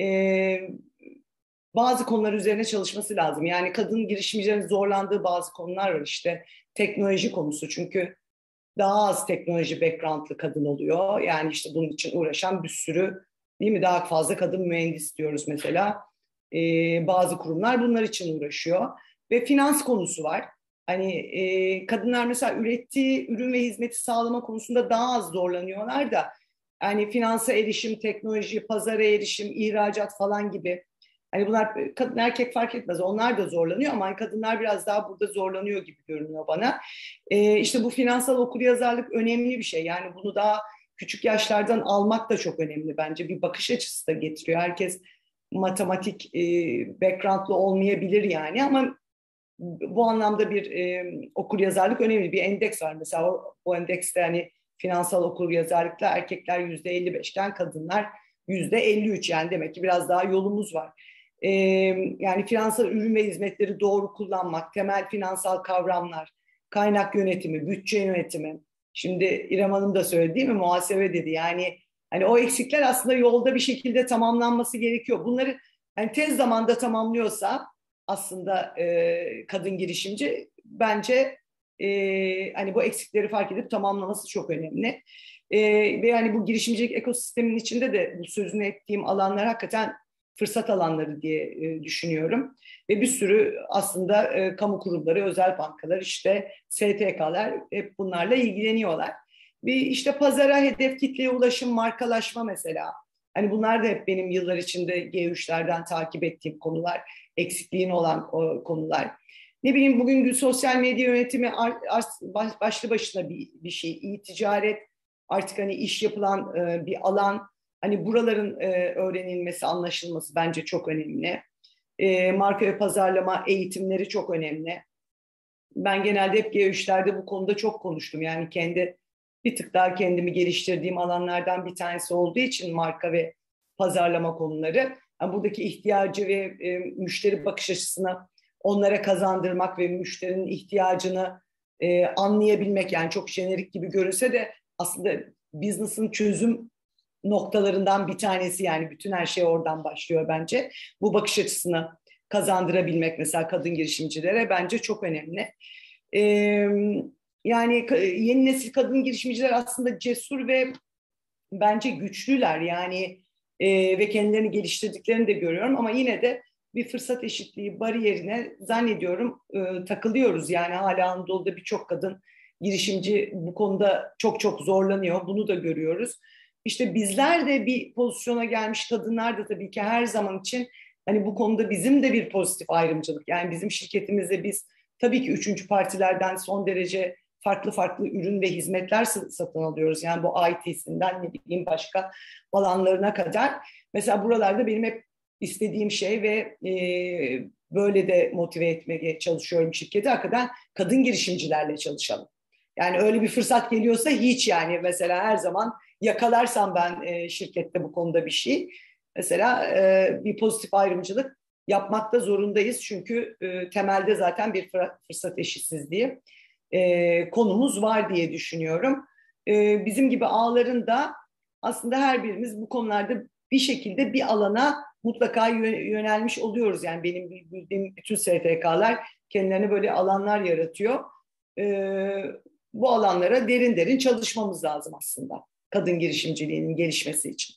e, bazı konular üzerine çalışması lazım. Yani kadın girişimcilerin zorlandığı bazı konular var. İşte teknoloji konusu. Çünkü daha az teknoloji background'lı kadın oluyor. Yani işte bunun için uğraşan bir sürü, değil mi? Daha fazla kadın mühendis diyoruz mesela. Ee, bazı kurumlar bunlar için uğraşıyor. Ve finans konusu var. Hani e, kadınlar mesela ürettiği ürün ve hizmeti sağlama konusunda daha az zorlanıyorlar da yani finansa erişim, teknoloji, pazara erişim, ihracat falan gibi. Hani bunlar kadın erkek fark etmez. Onlar da zorlanıyor ama kadınlar biraz daha burada zorlanıyor gibi görünüyor bana. Ee, işte bu finansal okuryazarlık önemli bir şey. Yani bunu daha küçük yaşlardan almak da çok önemli bence. Bir bakış açısı da getiriyor. Herkes matematik e, background'lı olmayabilir yani ama bu anlamda bir e, okuryazarlık önemli. Bir endeks var mesela, o, o endekste hani finansal okuryazarlıkla erkekler yüzde elli beşken kadınlar yüzde elli üç, yani demek ki biraz daha yolumuz var. Ee, yani finansal ürün ve hizmetleri doğru kullanmak, temel finansal kavramlar, kaynak yönetimi, bütçe yönetimi. Şimdi İrem Hanım da söyledi değil mi? Muhasebe dedi. Yani hani o eksikler aslında yolda bir şekilde tamamlanması gerekiyor. Bunları hani tez zamanda tamamlıyorsa aslında e, kadın girişimci, bence e, hani bu eksikleri fark edip tamamlaması çok önemli. E, ve yani bu girişimcilik ekosisteminin içinde de bu sözünü ettiğim alanlar hakikaten fırsat alanları diye e, düşünüyorum. Ve bir sürü aslında e, kamu kurumları, özel bankalar, işte S T K'lar hep bunlarla ilgileniyorlar. Bir işte pazara, hedef kitleye ulaşım, markalaşma mesela. Hani bunlar da hep benim yıllar içinde G üçlerden takip ettiğim konular, eksikliğin olan o konular. Ne bileyim bugün sosyal medya yönetimi başlı başına bir, bir şey. İyi ticaret artık hani iş yapılan e, bir alan. Hani buraların e, öğrenilmesi, anlaşılması bence çok önemli. E, marka ve pazarlama eğitimleri çok önemli. Ben genelde hep G üçlerde bu konuda çok konuştum. Yani kendi bir tık daha kendimi geliştirdiğim alanlardan bir tanesi olduğu için marka ve pazarlama konuları. Yani buradaki ihtiyacı ve e, müşteri bakış açısını onlara kazandırmak ve müşterinin ihtiyacını e, anlayabilmek, yani çok jenerik gibi görünse de aslında business'ın çözüm noktalarından bir tanesi, yani bütün her şey oradan başlıyor bence. Bu bakış açısını kazandırabilmek mesela kadın girişimcilere bence çok önemli. Ee, yani yeni nesil kadın girişimciler aslında cesur ve bence güçlüler yani e, ve kendilerini geliştirdiklerini de görüyorum ama yine de bir fırsat eşitliği bariyerine zannediyorum e, takılıyoruz. Yani hala Anadolu'da birçok kadın girişimci bu konuda çok çok zorlanıyor. Bunu da görüyoruz. İşte bizler de bir pozisyona gelmiş kadınlar da tabii ki her zaman için hani bu konuda bizim de bir pozitif ayrımcılık. Yani bizim şirketimizde biz tabii ki üçüncü partilerden son derece farklı farklı ürün ve hizmetler satın alıyoruz. Yani bu I T'sinden ne bileyim başka alanlarına kadar. Mesela buralarda benim hep istediğim şey ve e, böyle de motive etmeye çalışıyorum şirketi. Hakikaten kadın girişimcilerle çalışalım. Yani öyle bir fırsat geliyorsa hiç, yani mesela her zaman yakalarsam ben e, şirkette bu konuda bir şey. Mesela e, bir pozitif ayrımcılık yapmakta zorundayız. Çünkü e, temelde zaten bir fırsat eşitsizliği e, konumuz var diye düşünüyorum. E, bizim gibi ağların da aslında her birimiz bu konularda bir şekilde bir alana mutlaka yönelmiş oluyoruz. Yani benim bildiğim bütün S T K'lar kendilerine böyle alanlar yaratıyor. E, bu alanlara derin derin çalışmamız lazım aslında. Kadın girişimciliğinin gelişmesi için.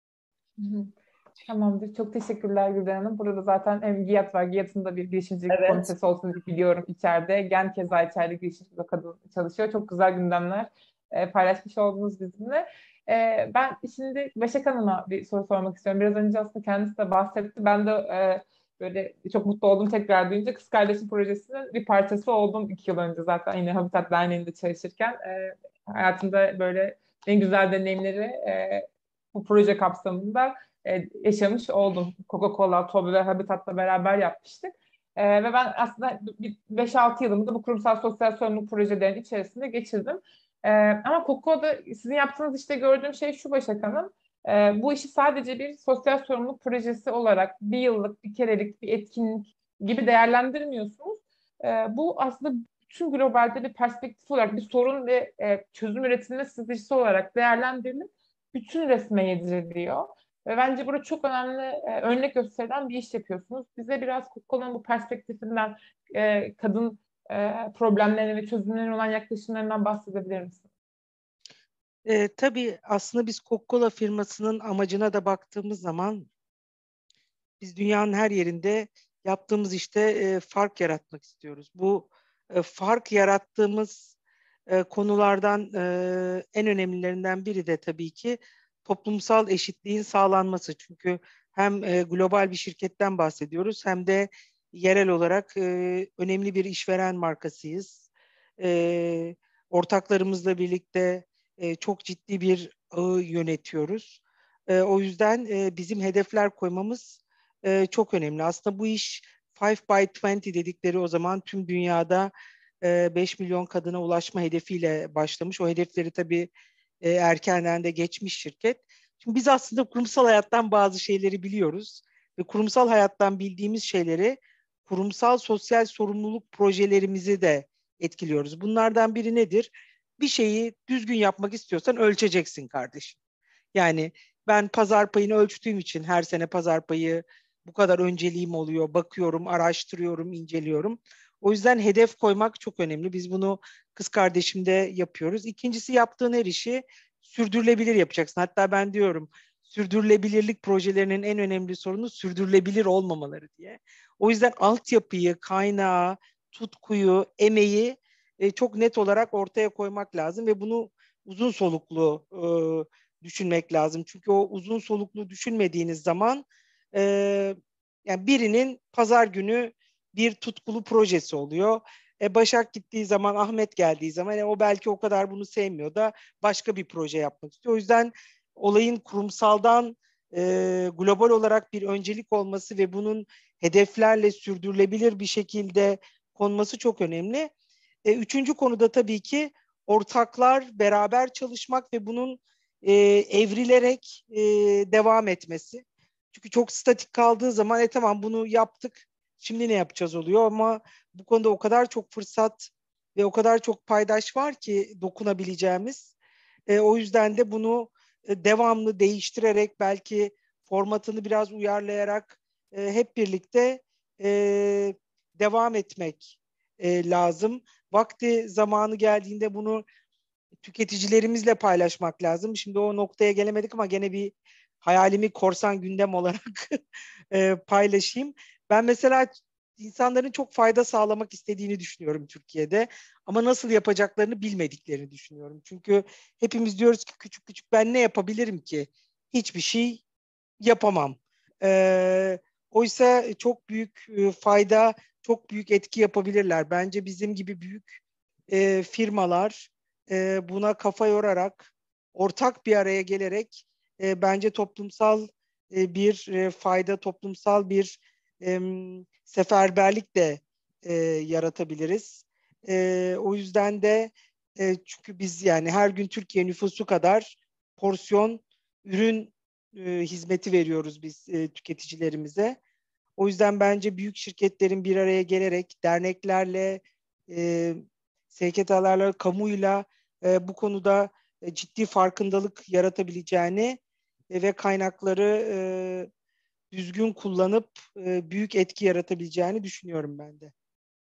Hı hı. Tamamdır. Çok teşekkürler Gülden Hanım. Burada zaten hem GİAD var. GİAD'ın da bir girişimcilik Evet. komitesi olduğunu biliyorum içeride. Gen keza içeride girişimci ve kadın çalışıyor. Çok güzel gündemler e, paylaşmış oldunuz bizimle. E, ben şimdi Başak Hanım'a bir soru sormak istiyorum. Biraz önce aslında kendisi de bahsetti. Ben de e, böyle çok mutlu oldum tekrar duyunca. Kız Kardeşim Projesi'nin bir parçası oldum iki yıl önce zaten. Yine Habitat Derneği'nde çalışırken. E, hayatımda böyle en güzel deneyimleri e, bu proje kapsamında yaşamış oldum. Coca-Cola, Toby ve Habitat'la beraber yapmıştık. Ee, ve ben aslında beş altı yılımı da bu kurumsal sosyal sorumluluk projelerin içerisinde geçirdim. Ee, ama Coco'da sizin yaptığınız işte gördüğüm şey şu Başak Hanım. Ee, bu işi sadece bir sosyal sorumluluk projesi olarak bir yıllık, bir kerelik bir etkinlik gibi değerlendirmiyorsunuz. Ee, bu aslında bütün globalde bir perspektif olarak bir sorun ve e, çözüm üretilme stratejisi olarak değerlendirilip bütün resme yediriliyor. Ve bence burada çok önemli e, örnek gösterilen bir iş yapıyorsunuz. Bize biraz Coca-Cola'nın bu perspektifinden e, kadın e, problemlerine ve çözümlerine olan yaklaşımlarından bahsedebilir misiniz? E, tabii aslında biz Coca-Cola firmasının amacına da baktığımız zaman biz dünyanın her yerinde yaptığımız işte e, fark yaratmak istiyoruz. Bu e, fark yarattığımız e, konulardan e, en önemlilerinden biri de tabii ki toplumsal eşitliğin sağlanması. Çünkü hem e, global bir şirketten bahsediyoruz hem de yerel olarak e, önemli bir işveren markasıyız. E, ortaklarımızla birlikte e, çok ciddi bir ağı yönetiyoruz. E, o yüzden e, bizim hedefler koymamız e, çok önemli. Aslında bu iş five by twenty dedikleri o zaman tüm dünyada e, beş milyon kadına ulaşma hedefiyle başlamış. O hedefleri tabii e, erkenden de geçmiş şirket. Şimdi biz aslında kurumsal hayattan bazı şeyleri biliyoruz ve kurumsal hayattan bildiğimiz şeyleri kurumsal sosyal sorumluluk projelerimizi de etkiliyoruz. Bunlardan biri nedir? Bir şeyi düzgün yapmak istiyorsan ölçeceksin kardeşim. Yani ben pazar payını ölçtüğüm için her sene pazar payı bu kadar önceliğim oluyor. Bakıyorum, araştırıyorum, inceliyorum. O yüzden hedef koymak çok önemli. Biz bunu Kız Kardeşim'de yapıyoruz. İkincisi, yaptığın her işi sürdürülebilir yapacaksın. Hatta ben diyorum sürdürülebilirlik projelerinin en önemli sorunu sürdürülebilir olmamaları diye. O yüzden altyapıyı, kaynağı, tutkuyu, emeği e, çok net olarak ortaya koymak lazım ve bunu uzun soluklu e, düşünmek lazım. Çünkü o uzun soluklu düşünmediğiniz zaman e, yani birinin pazar günü bir tutkulu projesi oluyor. E, Başak gittiği zaman, Ahmet geldiği zaman e, o belki o kadar bunu sevmiyor da başka bir proje yapmak istiyor. O yüzden olayın kurumsaldan e, global olarak bir öncelik olması ve bunun hedeflerle sürdürülebilir bir şekilde konması çok önemli. E, üçüncü konuda tabii ki ortaklar beraber çalışmak ve bunun e, evrilerek e, devam etmesi. Çünkü çok statik kaldığı zaman e tamam bunu yaptık, şimdi ne yapacağız oluyor ama bu konuda o kadar çok fırsat ve o kadar çok paydaş var ki dokunabileceğimiz. E, o yüzden de bunu e, devamlı değiştirerek belki formatını biraz uyarlayarak e, hep birlikte e, devam etmek e, lazım. Vakti zamanı geldiğinde bunu tüketicilerimizle paylaşmak lazım. Şimdi o noktaya gelemedik ama gene bir hayalimi korsan gündem olarak e, paylaşayım. Ben mesela insanların çok fayda sağlamak istediğini düşünüyorum Türkiye'de. Ama nasıl yapacaklarını bilmediklerini düşünüyorum. Çünkü hepimiz diyoruz ki küçük küçük ben ne yapabilirim ki? Hiçbir şey yapamam. E, oysa çok büyük e, fayda, çok büyük etki yapabilirler. Bence bizim gibi büyük e, firmalar e, buna kafa yorarak, ortak bir araya gelerek e, bence toplumsal e, bir e, fayda, toplumsal bir e, seferberlik de e, yaratabiliriz. E, o yüzden de e, çünkü biz yani her gün Türkiye nüfusu kadar porsiyon ürün e, hizmeti veriyoruz biz e, tüketicilerimize. O yüzden bence büyük şirketlerin bir araya gelerek derneklerle, e, S K T'larla, kamuyla e, bu konuda e, ciddi farkındalık yaratabileceğini e, ve kaynakları e, düzgün kullanıp e, büyük etki yaratabileceğini düşünüyorum ben de.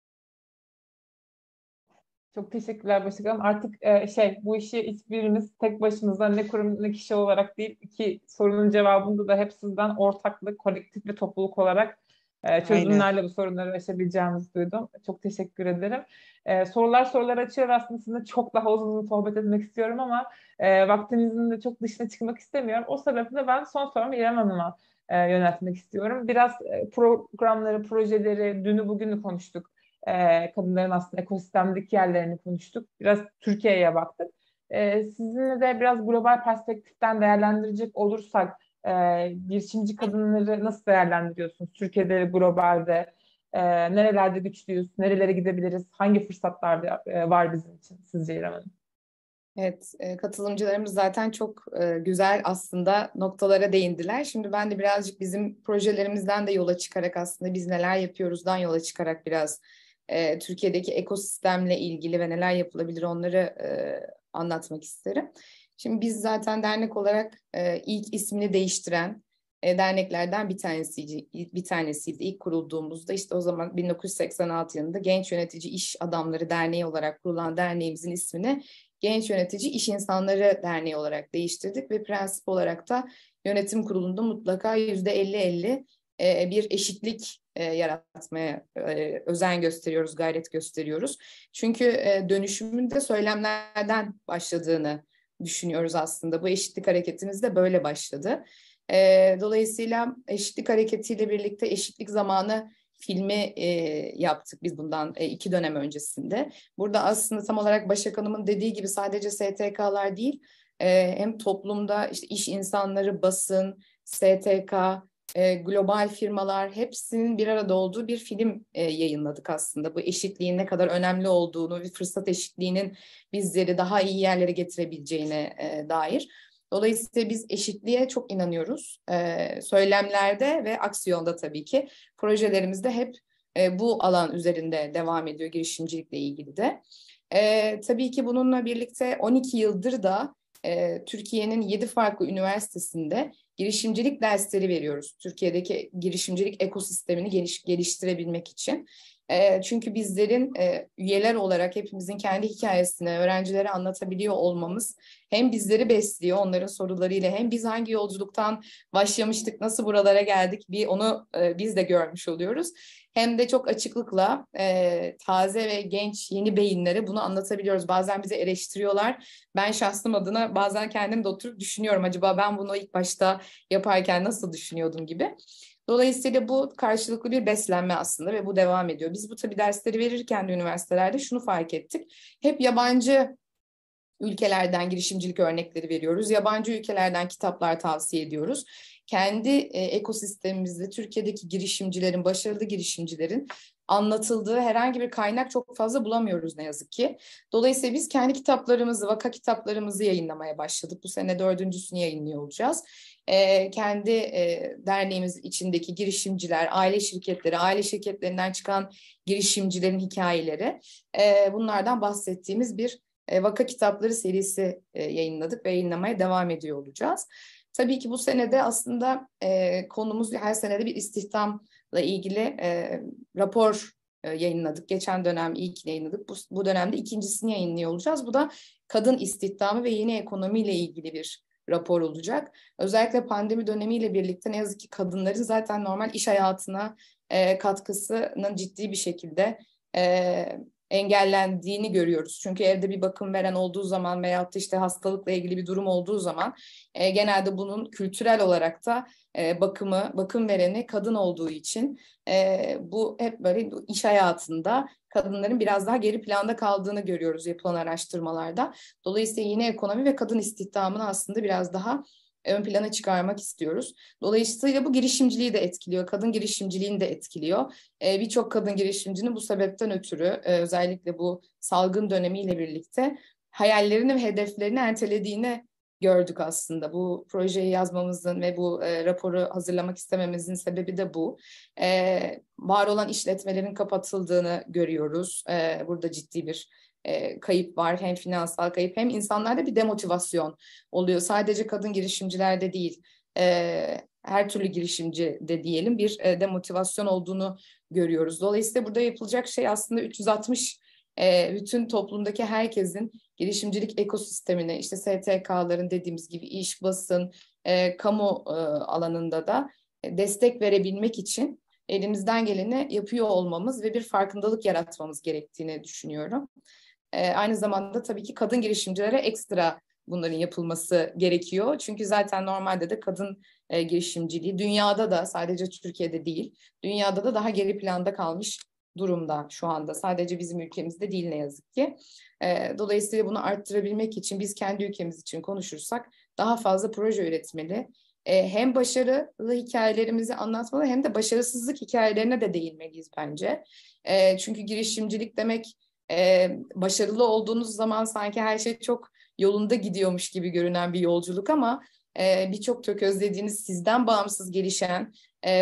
Çok teşekkürler Başak Hanım. Artık e, şey bu işi hiçbirimiz tek başımıza ne kurum ne kişi olarak değil, iki sorunun cevabında da hep sizden ortaklık, kolektif ve topluluk olarak e, Aynen. çözümlerle bu sorunları aşabileceğimizi duydum. Çok teşekkür ederim. E, sorular sorular açıyor aslında sizinle çok daha uzun sohbet etmek istiyorum ama e, vaktimizin de çok dışına çıkmak istemiyorum. O sebeple ben son sorumu İrem Hanım'a e, yöneltmek istiyorum. Biraz e, programları, projeleri, dünü bugünü konuştuk. E, kadınların aslında ekosistemdeki yerlerini konuştuk. Biraz Türkiye'ye baktık. E, sizinle de biraz global perspektiften değerlendirecek olursak e, girişimci kadınları nasıl değerlendiriyorsunuz? Türkiye'de, globalde e, nerelerde güçlüyüz, nerelere gidebiliriz, hangi fırsatlar e, var bizim için sizce İrem Hanım? Evet, e, katılımcılarımız zaten çok e, güzel aslında noktalara değindiler. Şimdi ben de birazcık bizim projelerimizden de yola çıkarak aslında biz neler yapıyoruzdan yola çıkarak biraz e, Türkiye'deki ekosistemle ilgili ve neler yapılabilir onları e, anlatmak isterim. Şimdi biz zaten dernek olarak e, ilk ismini değiştiren e, derneklerden bir tanesiydi. Bir tanesiydi. İlk kurulduğumuzda işte o zaman bin dokuz yüz seksen altı yılında Genç Yönetici İş Adamları Derneği olarak kurulan derneğimizin ismini Genç Yönetici İş İnsanları Derneği olarak değiştirdik ve prensip olarak da yönetim kurulunda mutlaka yüzde elli elli e, bir eşitlik e, yaratmaya e, özen gösteriyoruz, gayret gösteriyoruz. Çünkü e, dönüşümün de söylemlerden başladığını düşünüyoruz aslında. Bu eşitlik hareketimiz de böyle başladı. E, dolayısıyla eşitlik hareketiyle birlikte eşitlik zamanı filmi e, yaptık biz bundan e, iki dönem öncesinde. Burada aslında tam olarak Başak Hanım'ın dediği gibi sadece S T K'lar değil, e, hem toplumda işte iş insanları, basın, S T K, e, global firmalar hepsinin bir arada olduğu bir film e, yayınladık aslında. Bu eşitliğin ne kadar önemli olduğunu, bir fırsat eşitliğinin bizleri daha iyi yerlere getirebileceğine e, dair. Dolayısıyla biz eşitliğe çok inanıyoruz. Ee, söylemlerde ve aksiyonda tabii ki. Projelerimizde hep e, bu alan üzerinde devam ediyor girişimcilikle ilgili de. E, tabii ki bununla birlikte on iki yıldır da e, Türkiye'nin yedi farklı üniversitesinde girişimcilik dersleri veriyoruz. Türkiye'deki girişimcilik ekosistemini geliş, geliştirebilmek için. E, çünkü bizlerin e, üyeler olarak hepimizin kendi hikayesini öğrencilere anlatabiliyor olmamız hem bizleri besliyor onların sorularıyla, hem biz hangi yolculuktan başlamıştık, nasıl buralara geldik bir onu e, biz de görmüş oluyoruz. Hem de çok açıklıkla e, taze ve genç yeni beyinlere bunu anlatabiliyoruz. Bazen bizi eleştiriyorlar. Ben şahsım adına bazen kendim de oturup düşünüyorum. Acaba ben bunu ilk başta yaparken nasıl düşünüyordum gibi. Dolayısıyla bu karşılıklı bir beslenme aslında ve bu devam ediyor. Biz bu tabii dersleri verirken de üniversitelerde şunu fark ettik. Hep yabancı ülkelerden girişimcilik örnekleri veriyoruz. Yabancı ülkelerden kitaplar tavsiye ediyoruz. Kendi e, ekosistemimizde Türkiye'deki girişimcilerin, başarılı girişimcilerin anlatıldığı herhangi bir kaynak çok fazla bulamıyoruz ne yazık ki. Dolayısıyla biz kendi kitaplarımızı, vaka kitaplarımızı yayınlamaya başladık. Bu sene dördüncüsünü yayınlıyor olacağız. E, kendi e, derneğimiz içindeki girişimciler, aile şirketleri, aile şirketlerinden çıkan girişimcilerin hikayeleri, e, bunlardan bahsettiğimiz bir e, vaka kitapları serisi e, yayınladık ve yayınlamaya devam ediyor olacağız. Tabii ki bu senede aslında e, konumuz her senede bir istihdamla ilgili e, rapor e, yayınladık. Geçen dönem ilkini yayınladık. Bu, bu dönemde ikincisini yayınlıyor olacağız. Bu da kadın istihdamı ve yeni ekonomiyle ilgili bir rapor olacak. Özellikle pandemi dönemiyle birlikte ne yazık ki kadınların zaten normal iş hayatına e, katkısının ciddi bir şekilde e, engellendiğini görüyoruz. Çünkü evde bir bakım veren olduğu zaman veyahut da işte hastalıkla ilgili bir durum olduğu zaman e, genelde bunun kültürel olarak da e, bakımı, bakım vereni kadın olduğu için e, bu hep böyle iş hayatında kadınların biraz daha geri planda kaldığını görüyoruz yapılan araştırmalarda. Dolayısıyla yine ekonomi ve kadın istihdamını aslında biraz daha ön plana çıkarmak istiyoruz. Dolayısıyla bu girişimciliği de etkiliyor, kadın girişimciliğini de etkiliyor. Ee, Birçok kadın girişimcinin bu sebepten ötürü e, özellikle bu salgın dönemiyle birlikte hayallerini ve hedeflerini ertelediğini gördük aslında. Bu projeyi yazmamızın ve bu e, raporu hazırlamak istememizin sebebi de bu. E, var olan işletmelerin kapatıldığını görüyoruz. E, burada ciddi bir e, kayıp var. Hem finansal kayıp hem insanlarda bir demotivasyon oluyor. Sadece kadın girişimcilerde değil, e, her türlü girişimci de diyelim bir e, demotivasyon olduğunu görüyoruz. Dolayısıyla burada yapılacak şey aslında üç yüz altmış e, bütün toplumdaki herkesin girişimcilik ekosistemine, işte S T K'ların dediğimiz gibi iş, basın, e, kamu e, alanında da e, destek verebilmek için elimizden geleni yapıyor olmamız ve bir farkındalık yaratmamız gerektiğini düşünüyorum. E, aynı zamanda tabii ki kadın girişimcilere ekstra bunların yapılması gerekiyor. Çünkü zaten normalde de kadın e, girişimciliği dünyada da, sadece Türkiye'de değil, dünyada da daha geri planda kalmış durumda şu anda. Sadece bizim ülkemizde değil ne yazık ki. E, dolayısıyla bunu arttırabilmek için biz kendi ülkemiz için konuşursak daha fazla proje üretmeli. E, hem başarılı hikayelerimizi anlatmalı hem de başarısızlık hikayelerine de değinmeliyiz bence. E, çünkü girişimcilik demek e, başarılı olduğunuz zaman sanki her şey çok yolunda gidiyormuş gibi görünen bir yolculuk ama e, birçok tökezlediğiniz, sizden bağımsız gelişen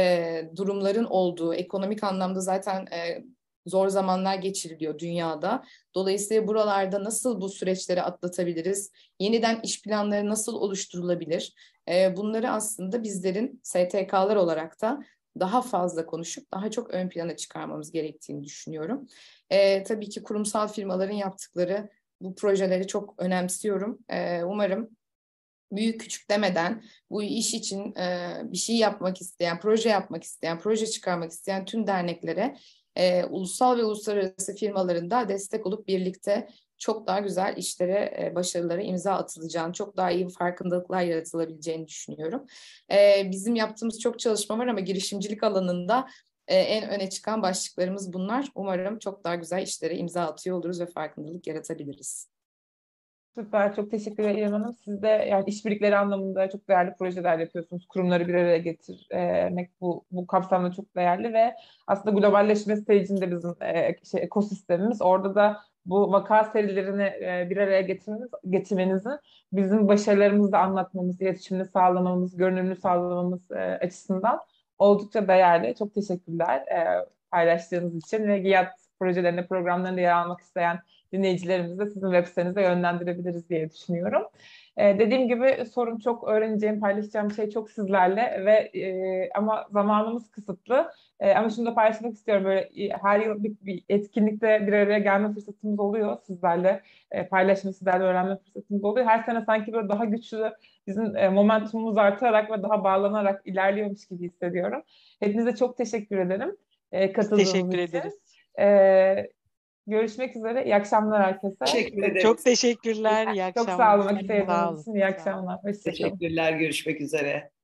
e, durumların olduğu, ekonomik anlamda zaten e, zor zamanlar geçiriliyor dünyada. Dolayısıyla buralarda nasıl bu süreçleri atlatabiliriz? Yeniden iş planları nasıl oluşturulabilir? E, bunları aslında bizlerin S T K'lar olarak da daha fazla konuşup daha çok ön plana çıkarmamız gerektiğini düşünüyorum. E, tabii ki kurumsal firmaların yaptıkları bu projeleri çok önemsiyorum. E, umarım büyük küçük demeden bu iş için e, bir şey yapmak isteyen, proje yapmak isteyen, proje çıkarmak isteyen tüm derneklere e, ulusal ve uluslararası firmaların da destek olup birlikte çok daha güzel işlere, e, başarılara imza atılacağını, çok daha iyi farkındalıklar yaratılabileceğini düşünüyorum. E, bizim yaptığımız çok çalışma var ama girişimcilik alanında e, en öne çıkan başlıklarımız bunlar. Umarım çok daha güzel işlere imza atıyor oluruz ve farkındalık yaratabiliriz. Süper, çok teşekkür ederim Hanım. Siz de yani işbirlikleri anlamında çok değerli projeler yapıyorsunuz. Kurumları bir araya getirmek bu, bu kapsamda çok değerli ve aslında globalleşme sürecinde bizim e, şey, ekosistemimiz. Orada da bu vaka serilerini e, bir araya getirmeniz, getirmenizin bizim başarılarımızı da anlatmamız, iletişimini sağlamamız, görünümünü sağlamamız e, açısından oldukça değerli. Çok teşekkürler e, paylaştığınız için ve GİAD projelerinde, programlarında yer almak isteyen dinleyicilerimizi de sizin web sitenize yönlendirebiliriz diye düşünüyorum. Ee, dediğim gibi sorum çok, öğreneceğim, paylaşacağım şey çok sizlerle ve e, ama zamanımız kısıtlı. E, ama şunu da paylaşmak istiyorum. Böyle e, her yıl bir, bir etkinlikte bir araya gelme fırsatımız oluyor sizlerle. E, paylaşma, sizlerle öğrenme fırsatımız oluyor. Her sene sanki böyle daha güçlü, bizim e, momentumumuz artarak ve daha bağlanarak ilerliyormuş gibi hissediyorum. Hepinize çok teşekkür ederim e, katıldığınız Teşekkür için. ederiz. E, görüşmek üzere. İyi akşamlar herkese. Teşekkür ederiz. Çok teşekkürler. İyi Çok akşamlar. sağ olun vakit Sağ ayırdığınız olun. için. İyi akşamlar. Hoşçakalın. Teşekkürler. Görüşmek üzere.